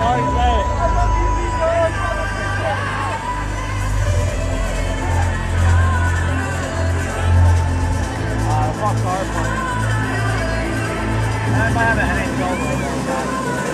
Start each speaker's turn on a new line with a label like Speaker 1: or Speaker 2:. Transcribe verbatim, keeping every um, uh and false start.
Speaker 1: already said it. Uh, fuck car park. I might have an N H L logo on that.